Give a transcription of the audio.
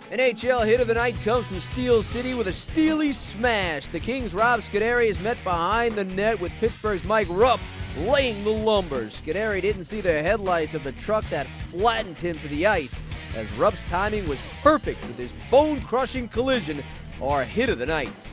NHL hit of the night comes from Steel City with a steely smash. The Kings' Rob Scuderi is met behind the net with Pittsburgh's Mike Rupp laying the lumber. Scuderi didn't see the headlights of the truck that flattened him to the ice, as Rupp's timing was perfect with his bone-crushing collision, our hit of the night.